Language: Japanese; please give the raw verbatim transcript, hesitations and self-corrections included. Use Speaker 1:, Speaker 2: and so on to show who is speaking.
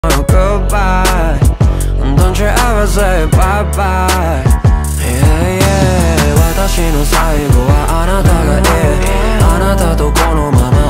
Speaker 1: Goodbye. Don't you ever say bye bye. Yeah, yeah. 私の最後はあなたがいい。あなたとこのまま